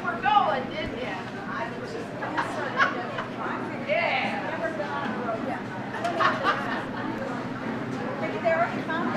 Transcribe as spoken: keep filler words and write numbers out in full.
were going, didn't you? Yeah. There, you found